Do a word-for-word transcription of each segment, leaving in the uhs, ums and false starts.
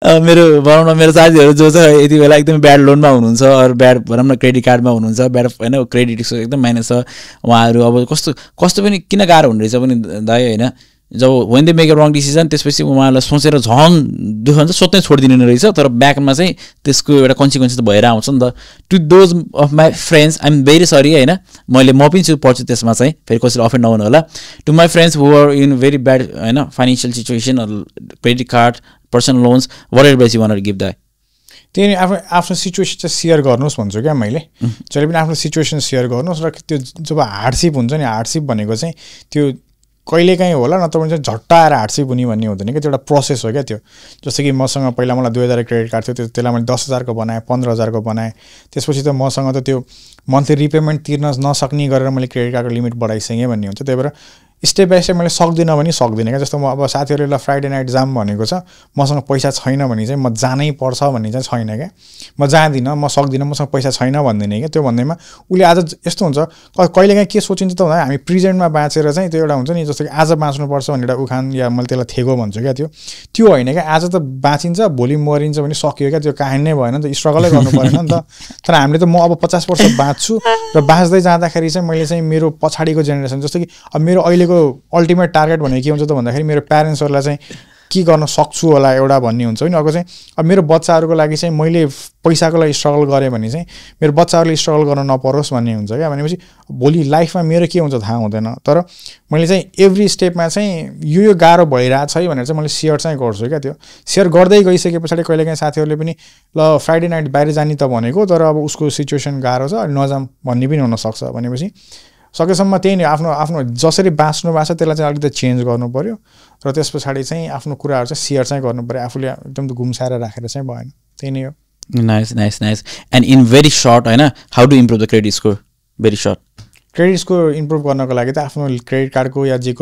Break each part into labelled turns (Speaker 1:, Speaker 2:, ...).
Speaker 1: मेरो भनौँ न मेरो साथीहरू जो छ यति बेला एकदमै ब्याड लोनमा हुनुहुन्छ अरू ब्याड भनौँ न क्रेडिट कार्डमा हुनुहुन्छ ब्याड होइन क्रेडिट एकदम माइनस छ उहाँहरू अब कस्तो कस्तो पनि किन गाह्रो हुने रहेछ पनि दाइ होइन जब when they make a wrong decision त्यसपछि उहाँलाई सोचेर झन् दुःख हुन्छ सोच्नै छोडिदिनु रहेछ तर ब्याकमा चाहिँ त्यसको एउटा कन्सिक्वेन्स त भएर आउँछ नि त to those of my friends I am very sorry होइन मैले म पनि छु पर्छु त्यसमा चाहिँ फेरि कसैले अफेन्ड नहुनु होला to my friends who are in very bad होइन financial situation credit card personal loans whatever बेसी वान गिभ द
Speaker 2: त्यही आफ्नो आफ्नो सिचुएसन चाहिँ सेयर गर्नुहोस् भन्छु क्या मैले जहिले पनि आफ्नो सिचुएसन सेयर गर्नुहोस् र त्यो जब हार्डसिप हुन्छ नि हार्डसिप भनेको चाहिँ त्यो कहिलेकाहीँ होला नत्र भने चाहिँ झट्ट आएर हार्डसिप हुने भन्ने हुँदैन क्या त्यो एउटा प्रोसेस हो क्या त्यो जस्तो कि मसँग पहिला मलाई दुई हजार क्रेडिट कार्ड थियो त्यो त्यसलाई मैले दस हजारको बनाएँ पन्ध्र हजारको बनाएँ त्यसपछि त मसँग त त्यो मन्थली रिपेमेन्ट तिर्न नसक्ने गरेर मैले क्रेडिट कार्डको लिमिट बढाइसकेँ भन्ने हुन्छ त्यही भएर स्टेप बाई स्टेप मैले सक्दिनँ भने सक्दिनँ क्या जस्तो म अब साथीहरूले ल फ्राइडे नाइट जाम भनेको छ मसँग पैसा छैन भने चाहिँ म जानै पर्छ भन्ने चाहिँ छैन क्या म जाँदिनँ म सक्दिनँ मसँग पैसा छैन भन्दिनँ क्या त्यो भन्दैमा उसले आज यस्तो हुन्छ कहिलेकाहीँ के सोचिन्छ त भन्दा हामी प्रेजेन्टमा बाँचेर चाहिँ त्यो एउटा हुन्छ नि जस्तो कि आज बाँच्नुपर्छ भन्ने एउटा उखान या मैले त्यसलाई थेगो भन्छु क्या त्यो त्यो होइन क्या आज त बाँचिन्छ भोलि मरिन्छ भने सक्यो क्या त्यो कहानी नै भएन नि त स्ट्रगलै गर्नु परेन नि त तर हामीले त म अब पचास वर्ष बाँच्छु र बाँच्दै जाँदाखेरि चाहिँ मैले चाहिँ मेरो पछाडिको जेनेरेसन जस्तो कि अब मेरो अहिले अल्टिमेट टार्गेट भनेको के हुन्छ त भन्दाखेरि मेरो प्यारेन्ट्सहरूलाई चाहिँ के गर्न सक्छु होला एउटा भन्ने हुन्छ नि अर्को चाहिँ अब मेरो बच्चाहरूको लागि चाहिँ मैले पैसाको लागि स्ट्रगल गरेँ भने चाहिँ मेरो बच्चाहरूले स्ट्रगल गर्न नपरोस् भन्ने हुन्छ क्या भनेपछि भोलि लाइफमा मेरो के हुन्छ थाहा हुँदैन तर मैले चाहिँ एभ्री स्टेपमा चाहिँ यो यो गाह्रो भइरहेको छ भनेर चाहिँ मैले सेयर चाहिँ गर्छु क्या त्यो सेयर गर्दै गइसके पछाडि कहिलेकाहीँ साथीहरूले पनि ल फ्राइडे नाइट बाहिर जाने त भनेको तर अब उसको सिचुएसन गाह्रो छ नजाम भन्ने पनि हुनसक्छ भनेपछि सकेसम्म त्यही नै आफ्नो आफ्नो जसरी बाँच्नु भएको छ त्यसलाई चाहिँ अलिकति चेन्ज गर्नु पऱ्यो र त्यस पछाडि चाहिँ आफ्नो कुराहरू चाहिँ सेयर चाहिँ गर्नु पऱ्यो आफूले एकदम घुम्साएर राखेर चाहिँ भएन त्यही नै हो
Speaker 1: nice nice nice and in very short होइन how to improve the credit score very short
Speaker 2: credit score improve गर्नको लागि त आफ्नो क्रेडिट कार्डको या जेको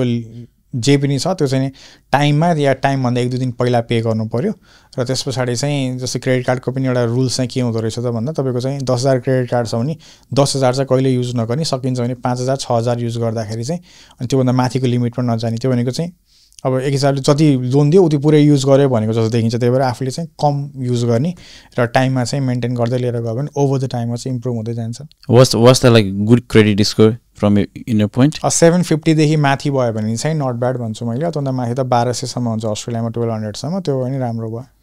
Speaker 2: जे पनि छ त्यो चाहिँ टाइममा या टाइमभन्दा एक दुई दिन पहिला पे गर्नु पऱ्यो र त्यस पछाडि चाहिँ जस्तै क्रेडिट कार्डको पनि एउटा रुल्स चाहिँ के हुँदो रहेछ त भन्दा तपाईँको चाहिँ दस हजार क्रेडिट कार्ड छ भने दस हजार चाहिँ कहिले युज नगर्ने सकिन्छ भने पाँच हजार छ हजार युज गर्दाखेरि चाहिँ अनि त्योभन्दा माथिको लिमिटमा नजाने त्यो भनेको चाहिँ अब एक हिसाबले जति लोन दियो उति पुरै युज गर्यो भनेको जस्तो देखिन्छ त्यही भएर आफूले चाहिँ कम युज गर्ने र टाइममा चाहिँ मेन्टेन गर्दै लिएर गयो भने ओभर द टाइममा चाहिँ इम्प्रुभ हुँदै जान्छ
Speaker 1: what's what's the like good credit score from in your point
Speaker 2: seven फिफ्टीदेखि माथि भयो भने चाहिँ नट ब्याड भन्छु मैले त्योभन्दा माथि त बाह्र सयसम्म हुन्छ अस्ट्रेलियामा टुवेल्भ हन्ड्रेडसम्म त्यो पनि राम्रो भयो